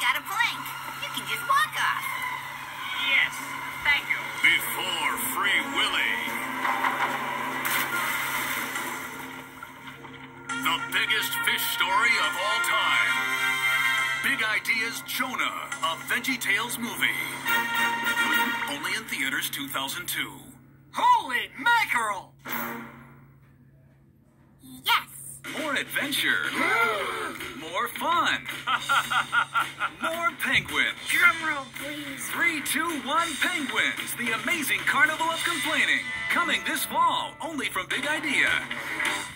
got a plank. You can just walk off. Yes, thank you. Before Free Willy. The biggest fish story of all time. Big Idea's Jonah, a VeggieTales movie. Only in theaters 2002. Holy mackerel! Yes. More adventure. More fun. More penguins. Drumroll, please. 3, 2, 1 Penguins, the amazing carnival of complaining. Coming this fall, only from Big Idea.